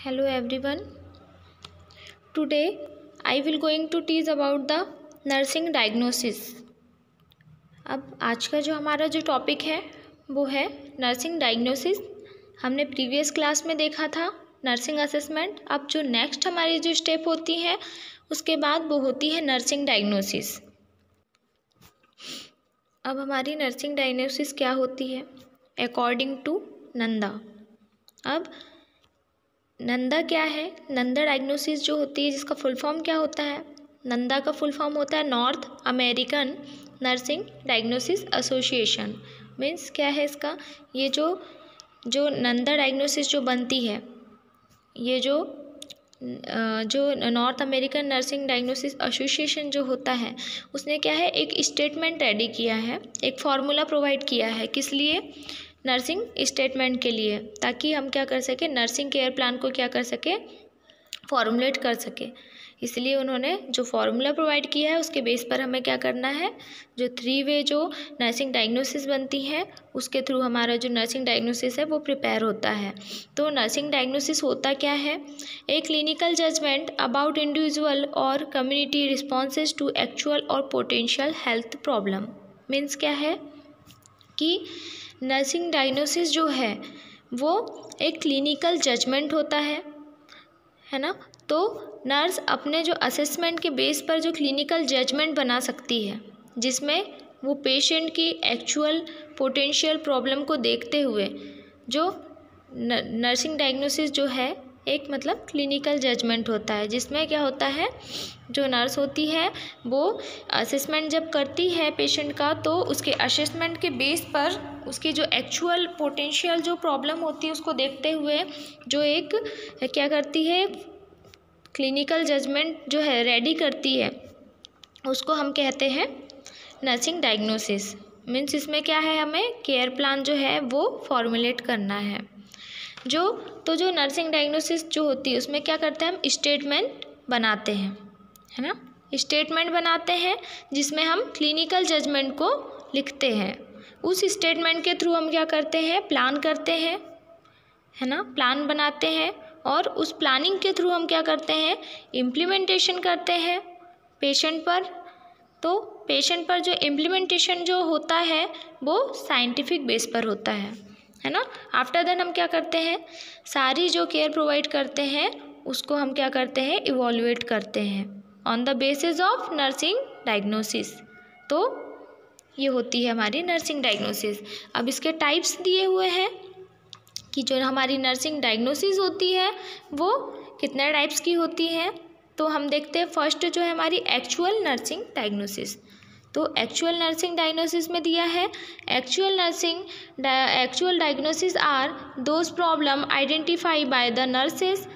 Hello everyone. Today I will going to teach about the nursing diagnosis. अब आज का जो हमारा जो टॉपिक है वो है नर्सिंग डायग्नोसिस। हमने प्रीवियस क्लास में देखा था नर्सिंग असेसमेंट। अब जो नेक्स्ट हमारी जो स्टेप होती है उसके बाद वो होती है नर्सिंग डायग्नोसिस। अब हमारी नर्सिंग डायग्नोसिस क्या होती है अकॉर्डिंग टू नंदा। अब नंदा क्या है? नंदा डायग्नोसिस जो होती है जिसका फुल फॉर्म क्या होता है? नंदा का फुल फॉर्म होता है North American nursing diagnosis association. Means क्या है इसका? ये जो नंदा डायग्नोसिस जो बनती है, ये जो North American nursing diagnosis association जो होता है उसने क्या है एक स्टेटमेंट रेडी किया है, एक फार्मूला प्रोवाइड किया है। किस लिए? नर्सिंग स्टेटमेंट के लिए, ताकि हम क्या कर सके नर्सिंग केयर प्लान को क्या कर सके फॉर्मुलेट कर सके। इसलिए उन्होंने जो फार्मूला प्रोवाइड किया है उसके बेस पर हमें क्या करना है, जो 3 वे जो नर्सिंग डायग्नोसिस बनती है उसके थ्रू हमारा जो नर्सिंग डायग्नोसिस है वो प्रिपेयर होता है। तो नर्सिंग डायग्नोसिस होता क्या है? A clinical judgement about individual और कम्युनिटी रिस्पॉन्सेज टू एक्चुअल और पोटेंशियल हेल्थ प्रॉब्लम। मीन्स क्या है कि नर्सिंग डायग्नोसिस जो है वो एक क्लिनिकल जजमेंट होता है ना। तो नर्स अपने जो असेसमेंट के बेस पर जो क्लिनिकल जजमेंट बना सकती है, जिसमें वो पेशेंट की एक्चुअल पोटेंशियल प्रॉब्लम को देखते हुए जो नर्सिंग डायग्नोसिस जो है एक मतलब क्लिनिकल जजमेंट होता है, जिसमें क्या होता है जो नर्स होती है वो असेसमेंट जब करती है पेशेंट का, तो उसके असेसमेंट के बेस पर उसकी जो एक्चुअल पोटेंशियल जो प्रॉब्लम होती है उसको देखते हुए जो एक क्या करती है क्लिनिकल जजमेंट जो है रेडी करती है, उसको हम कहते हैं नर्सिंग डायग्नोसिस। मीन्स इसमें क्या है, हमें केयर प्लान जो है वो फॉर्मुलेट करना है। जो नर्सिंग डायग्नोसिस जो होती है उसमें क्या करते हैं हम स्टेटमेंट बनाते हैं, है ना। स्टेटमेंट बनाते हैं जिसमें हम क्लिनिकल जजमेंट को लिखते हैं। उस स्टेटमेंट के थ्रू हम क्या करते हैं प्लान करते हैं, है ना, प्लान बनाते हैं। और उस प्लानिंग के थ्रू हम क्या करते हैं इम्प्लीमेंटेशन करते हैं पेशेंट पर। तो पेशेंट पर जो इम्प्लीमेंटेशन जो होता है वो साइंटिफिक बेस पर होता है ना। आफ्टर देन हम क्या करते हैं सारी जो केयर प्रोवाइड करते हैं उसको हम क्या करते हैं इवॉल्यूएट करते हैं on the basis of nursing diagnosis. तो ये होती है हमारी नर्सिंग डायग्नोसिस। अब इसके टाइप्स दिए हुए हैं कि जो हमारी नर्सिंग डायग्नोसिस होती है वो कितने टाइप्स की होती है। तो हम देखते हैं फर्स्ट जो है हमारी एक्चुअल नर्सिंग डायग्नोसिस। तो एक्चुअल नर्सिंग डायग्नोसिस में दिया है actual diagnosis are those problem identify by the nurses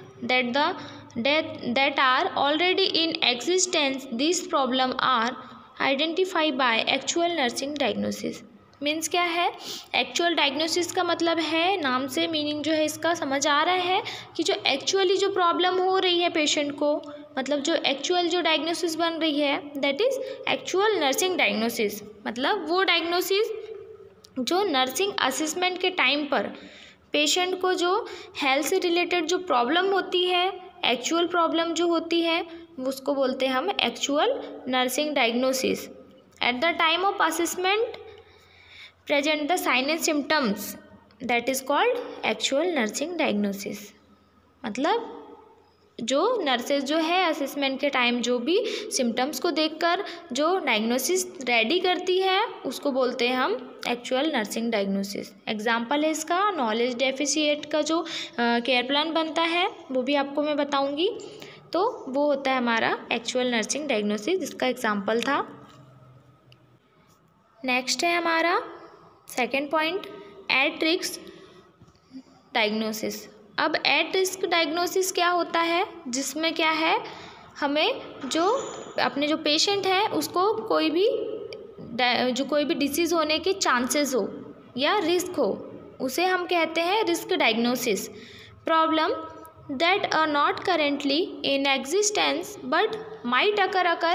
that are already in existence. These problem are identified by actual nursing diagnosis. Means क्या है एक्चुअल डायग्नोसिस का मतलब है, नाम से मीनिंग जो है इसका समझ आ रहा है कि जो एक्चुअली जो प्रॉब्लम हो रही है पेशेंट को, मतलब जो एक्चुअल जो डायग्नोसिस बन रही है that is actual nursing diagnosis. मतलब वो डायग्नोसिस जो नर्सिंग असेसमेंट के टाइम पर पेशेंट को जो हेल्थ से रिलेटेड जो प्रॉब्लम होती है, एक्चुअल प्रॉब्लम जो होती है उसको बोलते हैं हम actual nursing diagnosis. At the time of assessment present the sign and symptoms that is called actual nursing diagnosis. मतलब जो नर्सेज जो है असेसमेंट के टाइम जो भी सिम्टम्स को देखकर जो डायग्नोसिस रेडी करती है उसको बोलते हैं हम एक्चुअल नर्सिंग डायग्नोसिस। एग्जाम्पल है इसका नॉलेज डेफिशिएट का जो केयर प्लान बनता है वो भी आपको मैं बताऊंगी। तो वो होता है हमारा एक्चुअल नर्सिंग डायग्नोसिस, जिसका एग्जाम्पल था। नेक्स्ट है हमारा second point at risk diagnosis. अब एट रिस्क डायग्नोसिस क्या होता है, जिसमें क्या है हमें जो अपने जो पेशेंट है उसको कोई भी डिसीज़ होने के चांसेस हो या रिस्क हो, उसे हम कहते हैं risk diagnosis. Problem that are not currently in existence but might occur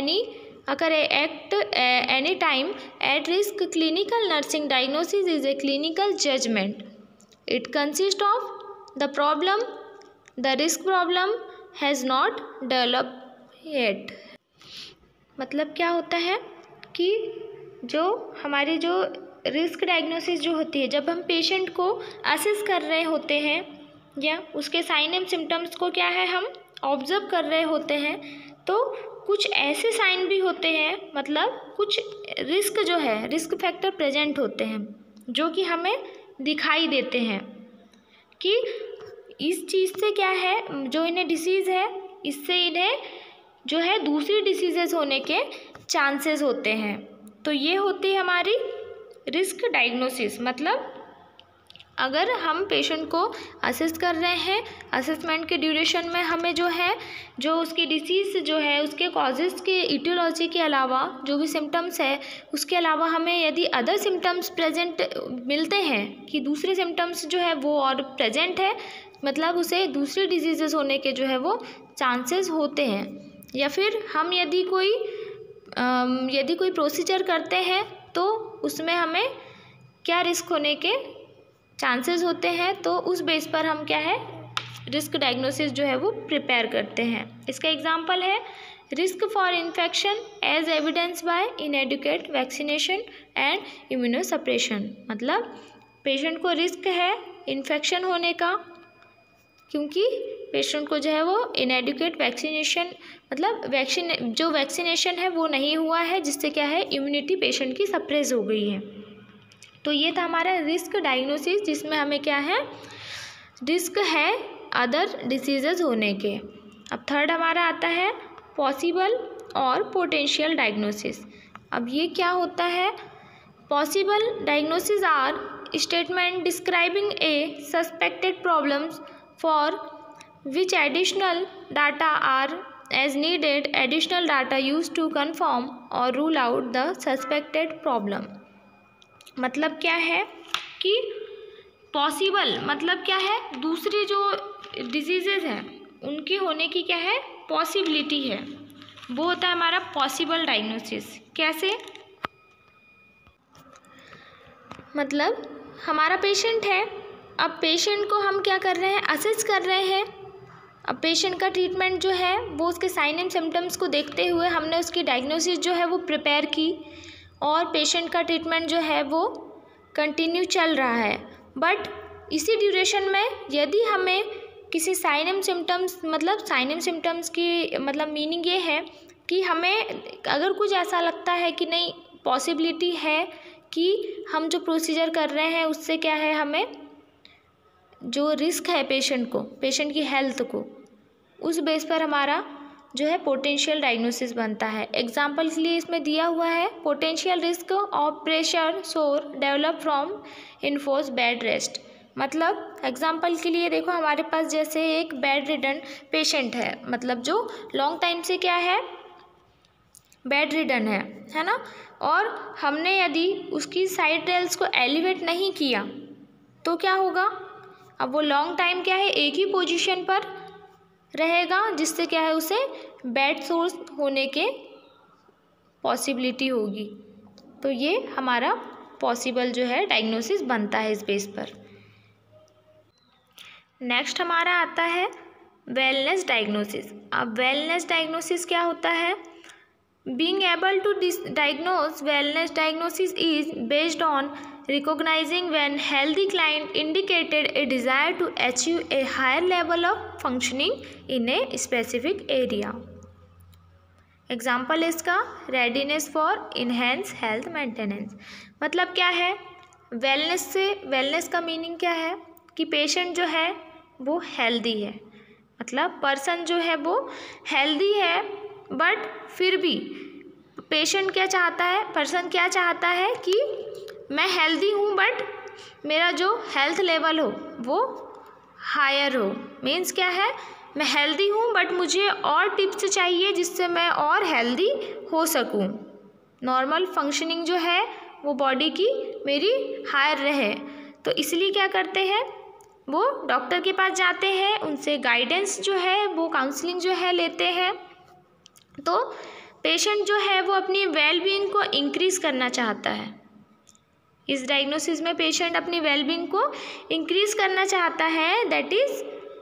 any time at risk. Clinical nursing diagnosis is a clinical judgement. It consists of the problem the risk problem has not develop yet. मतलब क्या होता है कि जो हमारी जो risk diagnosis जो होती है, जब हम पेशेंट को असेस कर रहे होते हैं या उसके साइन एंड सिम्टम्स को क्या है हम ऑब्जर्व कर रहे होते हैं, तो कुछ ऐसे साइन भी होते हैं, मतलब कुछ रिस्क जो है, रिस्क फैक्टर प्रेजेंट होते हैं जो कि हमें दिखाई देते हैं कि इस चीज़ से क्या है, जो इन्हें डिसीज़ है, इससे इन्हें जो है दूसरी डिसीजेस होने के चांसेस होते हैं। तो ये होती है हमारी रिस्क डायग्नोसिस। मतलब अगर हम पेशेंट को असेस कर रहे हैं, असेसमेंट के ड्यूरेशन में हमें जो है, जो उसकी डिसीज़ जो है, उसके कॉजेज़ के इटियोलॉजी के अलावा जो भी सिम्टम्स है, उसके अलावा हमें यदि अदर सिम्टम्स प्रेजेंट मिलते हैं कि दूसरे सिम्टम्स जो है वो और प्रेजेंट है, मतलब उसे दूसरी डिजीज़ेस होने के जो है वो चांसेस होते हैं। या फिर हम यदि कोई प्रोसीजर करते हैं तो उसमें हमें क्या रिस्क होने के चांसेस होते हैं, तो उस बेस पर हम क्या है रिस्क डायग्नोसिस जो है वो प्रिपेयर करते हैं। इसका एग्जांपल है risk for infection as evidence by inadequate vaccination and immunosuppression. मतलब पेशेंट को रिस्क है इन्फेक्शन होने का, क्योंकि पेशेंट को जो है वो इनएडुकेट वैक्सीनेशन, मतलब वैक्सीनेशन है वो नहीं हुआ है, जिससे क्या है इम्यूनिटी पेशेंट की सप्रेस हो गई है। तो ये था हमारा रिस्क डायग्नोसिस, जिसमें हमें क्या है रिस्क है अदर डिसीजेज होने के। अब थर्ड हमारा आता है पॉसिबल और पोटेंशियल डायग्नोसिस। अब ये क्या होता है? Possible diagnosis are statement describing a suspected problems for which additional data are as needed, additional data used to confirm or rule out the suspected problem। मतलब क्या है कि पॉसिबल मतलब क्या है, दूसरी जो डिजीजेज हैं उनके होने की क्या है पॉसिबिलिटी है, वो होता है हमारा पॉसिबल डायग्नोसिस। कैसे? मतलब हमारा पेशेंट है, अब पेशेंट को हम क्या कर रहे हैं असेस कर रहे हैं। अब पेशेंट का ट्रीटमेंट जो है वो उसके साइन एंड सिम्टम्स को देखते हुए हमने उसकी डायग्नोसिस जो है वो प्रिपेयर की, और पेशेंट का ट्रीटमेंट जो है वो कंटिन्यू चल रहा है। बट इसी ड्यूरेशन में यदि हमें किसी साइन एंड सिम्टम्स, मतलब साइन एंड सिम्टम्स की मतलब मीनिंग ये है कि हमें अगर कुछ ऐसा लगता है कि नहीं पॉसिबिलिटी है कि हम जो प्रोसीजर कर रहे हैं उससे क्या है हमें जो रिस्क है पेशेंट की हेल्थ को, उस बेस पर हमारा जो है पोटेंशियल डायग्नोसिस बनता है। एग्जाम्पल के लिए इसमें दिया हुआ है potential risk of pressure sore develop from enforce bed rest. मतलब एग्जाम्पल के लिए देखो हमारे पास जैसे एक बेड रिडन पेशेंट है, मतलब जो लॉन्ग टाइम से क्या है बेड रिडन है ना, और हमने यदि उसकी साइड रेल्स को एलिवेट नहीं किया तो क्या होगा, अब वो लॉन्ग टाइम क्या है एक ही पोजीशन पर रहेगा, जिससे क्या है उसे बेड सोर्स होने के पॉसिबिलिटी होगी। तो ये हमारा पॉसिबल जो है डायग्नोसिस बनता है इस बेस पर। नेक्स्ट हमारा आता है वेलनेस डायग्नोसिस। अब वेलनेस डायग्नोसिस क्या होता है? Being able to diagnose wellness diagnosis is based on recognizing when healthy client indicated a desire to achieve a higher level of functioning in a specific area। Example इसका readiness for enhance health maintenance. मतलब क्या है wellness का meaning क्या है कि patient जो है वो हेल्दी है, मतलब पर्सन जो है वो हेल्दी है, बट फिर भी पेशेंट क्या चाहता है, पर्सन क्या चाहता है कि मैं हेल्दी हूँ बट मेरा जो हेल्थ लेवल हो वो हायर हो। मीन्स क्या है, मैं हेल्दी हूँ बट मुझे और टिप्स चाहिए जिससे मैं और हेल्दी हो सकूँ, नॉर्मल फंक्शनिंग जो है वो बॉडी की मेरी हायर रहे। तो इसलिए क्या करते हैं वो डॉक्टर के पास जाते हैं, उनसे गाइडेंस जो है वो काउंसलिंग जो है लेते हैं। तो पेशेंट जो है वो अपनी वेलबींग को इंक्रीज़ करना चाहता है। इस डायग्नोसिस में पेशेंट अपनी वेलबींग को इंक्रीज़ करना चाहता है, that is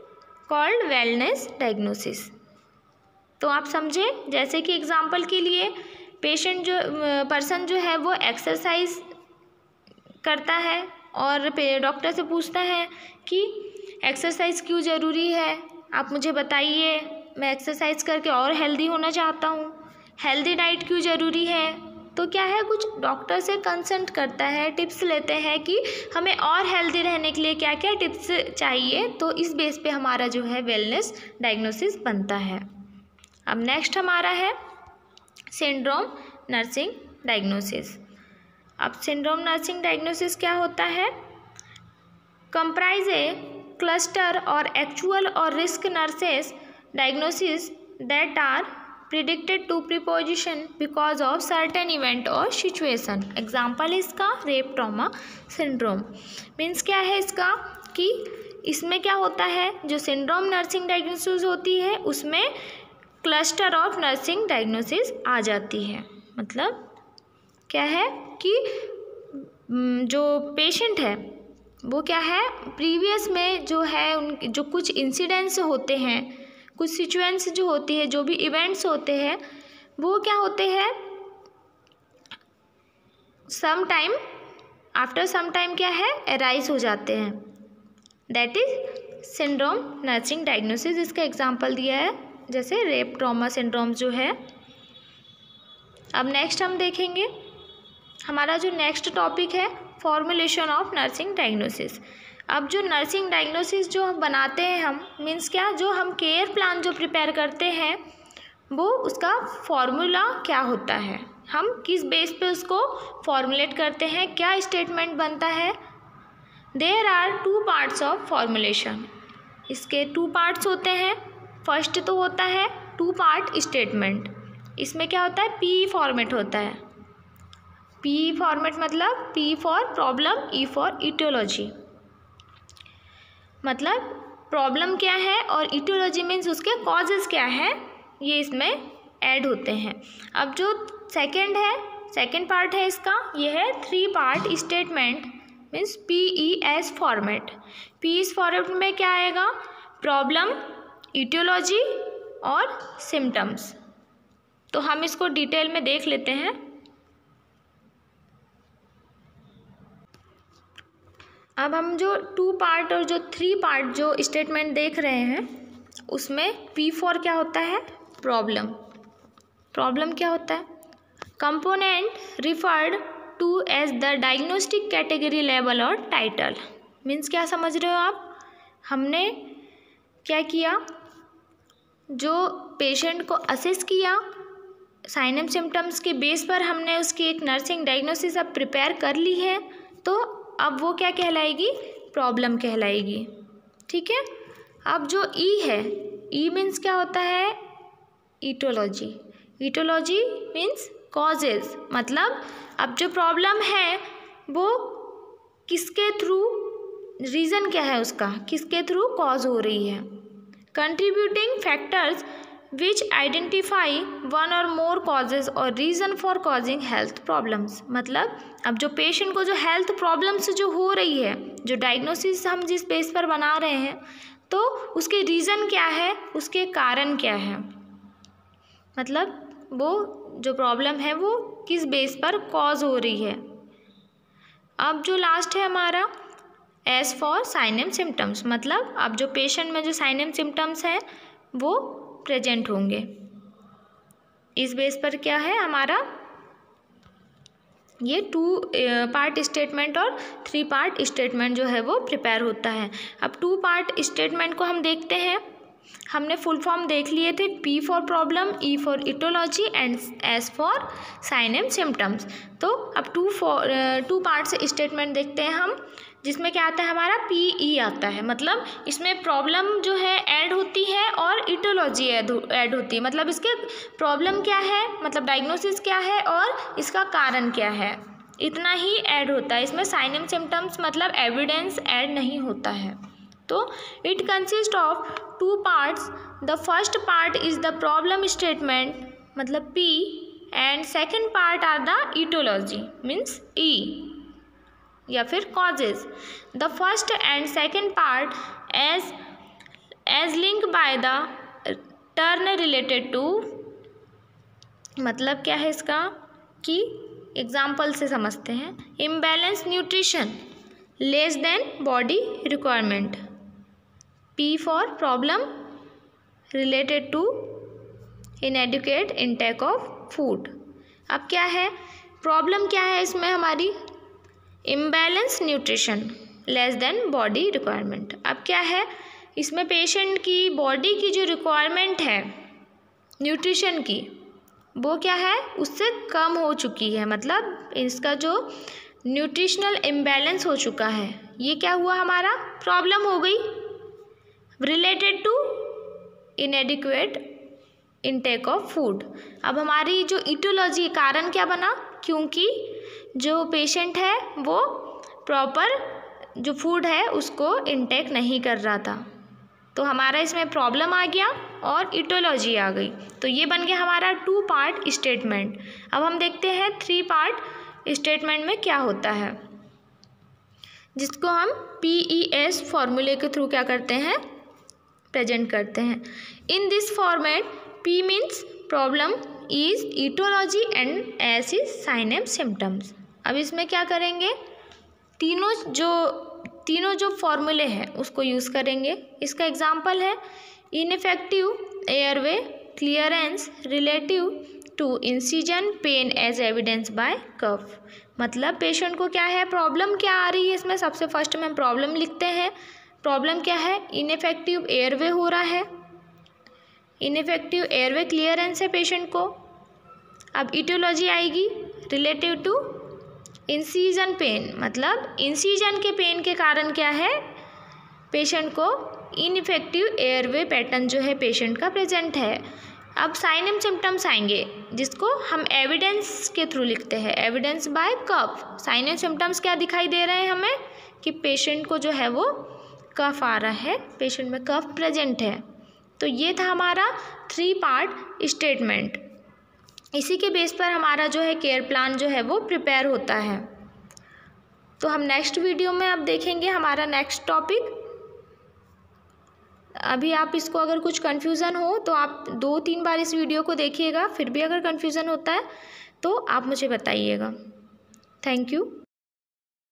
called wellness diagnosis. तो आप समझे, जैसे कि एग्जाम्पल के लिए पर्सन जो है वो एक्सरसाइज करता है और डॉक्टर से पूछता है कि एक्सरसाइज क्यों ज़रूरी है, आप मुझे बताइए, मैं एक्सरसाइज करके और हेल्दी होना चाहता हूँ। हेल्दी डाइट क्यों ज़रूरी है, तो क्या है, कुछ डॉक्टर से कंसल्ट करता है, टिप्स लेते हैं कि हमें और हेल्दी रहने के लिए क्या क्या टिप्स चाहिए। तो इस बेस पे हमारा जो है वेलनेस डायग्नोसिस बनता है। अब नेक्स्ट हमारा है सिंड्रोम नर्सिंग डायग्नोसिस। अब सिंड्रोम नर्सिंग डायग्नोसिस क्या होता है, कंप्राइज ए क्लस्टर और एक्चुअल और risk nurses diagnosis that are predicted to preposition because of certain event और सिचुएशन। एग्जाम्पल इसका रेप ट्रॉमा सिंड्रोम। मीन्स क्या है इसका कि इसमें क्या होता है, जो सिंड्रोम नर्सिंग डायग्नोसिस होती है उसमें क्लस्टर ऑफ नर्सिंग डायग्नोसिस आ जाती है। मतलब क्या है कि जो पेशेंट है वो क्या है, प्रीवियस में जो है उन जो कुछ इंसिडेंट्स होते हैं, कुछ सिचुएंस जो होती है, जो भी इवेंट्स होते हैं वो क्या होते हैं, आफ्टर सम टाइम क्या है अराइज हो जाते हैं। That is syndrome nursing diagnosis. इसका एग्जांपल दिया है जैसे रेप ट्रॉमा सिंड्रोम जो है। अब नेक्स्ट हम देखेंगे, हमारा जो नेक्स्ट टॉपिक है फॉर्मुलेशन ऑफ नर्सिंग डायग्नोसिस। अब जो नर्सिंग डायग्नोसिस जो बनाते हैं हम, मीन्स क्या, जो हम केयर प्लान जो प्रिपेयर करते हैं वो उसका फॉर्मूला क्या होता है, हम किस बेस पे उसको फॉर्मुलेट करते हैं, क्या स्टेटमेंट बनता है। There are 2 parts of formulation. इसके 2 पार्ट्स होते हैं। फर्स्ट तो होता है 2 पार्ट स्टेटमेंट। इसमें क्या होता है, पी फॉर्मेट होता है। पी फॉर्मेट मतलब P for problem, E for aetiology. मतलब प्रॉब्लम क्या है और इटियोलॉजी मीन्स उसके कॉजेज़ क्या है, ये इसमें ऐड होते हैं। अब जो सेकेंड पार्ट है इसका, ये है 3 part statement means PES format. PES format में क्या आएगा, प्रॉब्लम, इटियोलॉजी और सिम्टम्स। तो हम इसको डिटेल में देख लेते हैं। अब हम जो 2 पार्ट और जो 3 पार्ट जो स्टेटमेंट देख रहे हैं उसमें P4 क्या होता है, प्रॉब्लम। प्रॉब्लम क्या होता है, component referred to as the diagnostic category level और टाइटल। मीन्स क्या समझ रहे हो आप, हमने क्या किया, जो पेशेंट को असेस किया, साइन एंड सिम्टम्स के बेस पर हमने उसकी एक नर्सिंग डायग्नोसिस अब प्रिपेयर कर ली है, तो अब वो क्या कहलाएगी, प्रॉब्लम कहलाएगी। ठीक है। अब जो ई है, ई मीन्स क्या होता है, इटियोलॉजी। Etiology means causes. मतलब अब जो प्रॉब्लम है वो किसके थ्रू, रीज़न क्या है उसका, किसके थ्रू कॉज हो रही है। Contributing factors which identify 1 or more causes और reason for causing health problems. मतलब अब जो पेशेंट को जो हेल्थ प्रॉब्लम्स जो हो रही है, जो डायग्नोसिस हम जिस बेस पर बना रहे हैं, तो उसके रीज़न क्या है, उसके कारण क्या है। मतलब वो जो प्रॉब्लम है वो किस बेस पर कॉज हो रही है। अब जो लास्ट है हमारा as for sign and symptoms. मतलब अब जो पेशेंट में जो साइन एंड सिम्टम्स हैं वो प्रेजेंट होंगे। इस बेस पर क्या है हमारा ये 2 पार्ट स्टेटमेंट और 3 पार्ट स्टेटमेंट जो है वो प्रिपेयर होता है। अब 2 पार्ट स्टेटमेंट को हम देखते हैं। हमने फुल फॉर्म देख लिए थे, P for problem, E for aetiology and S for sign and symptoms. तो अब 2 पार्ट्स स्टेटमेंट देखते हैं हम, जिसमें क्या आता है हमारा PE आता है। मतलब इसमें प्रॉब्लम जो है ऐड होती है और इटियोलॉजी ऐड होती है। मतलब इसके प्रॉब्लम क्या है, मतलब डायग्नोसिस क्या है और इसका कारण क्या है, इतना ही ऐड होता है। इसमें साइन एंड सिम्टम्स मतलब एविडेंस ऐड नहीं होता है। तो it consist of 2 parts. The first part is the problem statement मतलब P and second part are the aetiology means E या फिर causes. The first and second part as link by the term related to, मतलब क्या है इसका कि example से समझते हैं। Imbalance nutrition less than body requirement, P for problem related to inadequate intake of food. अब क्या है प्रॉब्लम, क्या है इसमें हमारी, imbalance nutrition less than body requirement. अब क्या है इसमें पेशेंट की बॉडी की जो रिक्वायरमेंट है न्यूट्रिशन की, वो क्या है उससे कम हो चुकी है, मतलब इसका जो न्यूट्रिशनल इम्बैलेंस हो चुका है, ये क्या हुआ हमारा प्रॉब्लम हो गई related to inadequate intake of food. अब हमारी जो इटियोलॉजी कारण क्या बना, क्योंकि जो पेशेंट है वो प्रॉपर जो फूड है उसको इनटेक नहीं कर रहा था, तो हमारा इसमें प्रॉब्लम आ गया और इटियोलॉजी आ गई। तो ये बन गया हमारा 2 पार्ट स्टेटमेंट। अब हम देखते हैं 3 पार्ट स्टेटमेंट में क्या होता है, जिसको हम PES फॉर्मूले के थ्रू क्या करते हैं, प्रेजेंट करते हैं। In this format P means problem, is aetiology and S is sign and symptoms. अब इसमें क्या करेंगे, तीनों जो फॉर्मूले हैं उसको यूज़ करेंगे। इसका एग्जांपल है ineffective airway clearance relative to incision pain as evidence by cough. मतलब पेशेंट को क्या है प्रॉब्लम क्या आ रही है, इसमें सबसे फर्स्ट में प्रॉब्लम लिखते हैं। प्रॉब्लम क्या है, इनफेक्टिव एयरवे हो रहा है, इनफेक्टिव एयरवे क्लियरेंस है पेशेंट को। अब इटियोलॉजी आएगी रिलेटिव टू इंसिजन पेन, मतलब इंसिजन के पेन के कारण क्या है पेशेंट को इनफेक्टिव एयरवे पैटर्न जो है पेशेंट का प्रेजेंट है। अब साइन एंड सिम्टम्स आएंगे जिसको हम एविडेंस के थ्रू लिखते हैं, evidence by cough. Sign and symptoms क्या दिखाई दे रहे हैं हमें कि पेशेंट को जो है वो कफ आ रहा है, पेशेंट में कफ प्रेजेंट है। तो ये था हमारा 3 पार्ट स्टेटमेंट। इसी के बेस पर हमारा जो है केयर प्लान जो है वो प्रिपेयर होता है। तो हम नेक्स्ट वीडियो में अब देखेंगे हमारा नेक्स्ट टॉपिक। अभी आप इसको अगर कुछ कन्फ्यूज़न हो तो आप 2-3 बार इस वीडियो को देखिएगा, फिर भी अगर कन्फ्यूज़न होता है तो आप मुझे बताइएगा। Thank you.